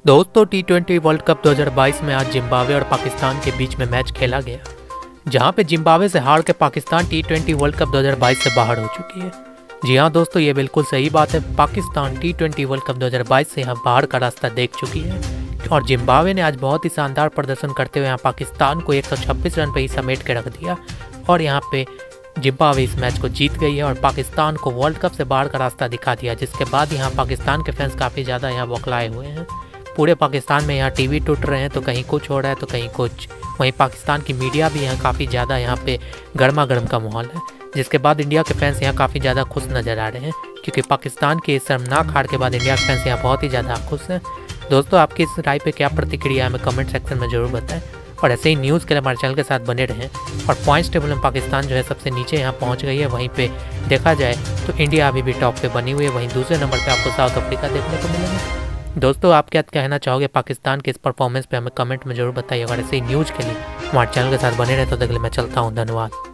दोस्तों टी20 world cup 2022 में आज जिम्बाब्वे और पाकिस्तान के बीच में मैच खेला गया, जहां पे जिम्बाब्वे से हार के पाकिस्तान टी20 वर्ल्ड कप 2022 से बाहर हो चुकी है। जी हां दोस्तों, ये बिल्कुल सही बात है। पाकिस्तान टी20 वर्ल्ड कप 2022 से यहाँ बाहर का रास्ता देख चुकी है और जिम्बाब्वे ने आज बहुत ही शानदार प्रदर्शन करते हुए यहाँ पाकिस्तान को 126 रन पर ही समेट के रख दिया और यहाँ पे जिम्बाब्वे इस मैच को जीत गई है और पाकिस्तान को वर्ल्ड कप से बाहर का रास्ता दिखा दिया। जिसके बाद यहाँ पाकिस्तान के फैंस काफ़ी ज़्यादा यहाँ बौखलाए हुए हैं। पूरे पाकिस्तान में यहाँ टीवी टूट रहे हैं, तो कहीं कुछ हो रहा है तो कहीं कुछ। वहीं पाकिस्तान की मीडिया भी यहाँ काफ़ी ज़्यादा यहाँ पे गर्मा गर्म का माहौल है। जिसके बाद इंडिया के फैंस यहाँ काफ़ी ज़्यादा खुश नज़र आ रहे हैं, क्योंकि पाकिस्तान के शर्मनाक हार के बाद इंडिया के फैंस यहाँ बहुत ही ज़्यादा खुश हैं। दोस्तों, आपकी इस राय पे क्या प्रतिक्रिया है हमें कमेंट सेक्शन में ज़रूर बताएं और ऐसे ही न्यूज़ के लिए हमारे चैनल के साथ बने रहें। और पॉइंट्स टेबल में पाकिस्तान जो है सबसे नीचे यहाँ पहुँच गई है। वहीं पे देखा जाए तो इंडिया अभी भी टॉप पे बनी हुई है। वहीं दूसरे नंबर पे आपको साउथ अफ्रीका देखने को मिलेगा। दोस्तों, आप क्या कहना चाहोगे पाकिस्तान के इस परफॉर्मेंस पे हमें कमेंट में जरूर बताइए और ऐसे ही न्यूज़ के लिए हमारे चैनल के साथ बने रहे। तो अगले मैं चलता हूँ, धन्यवाद।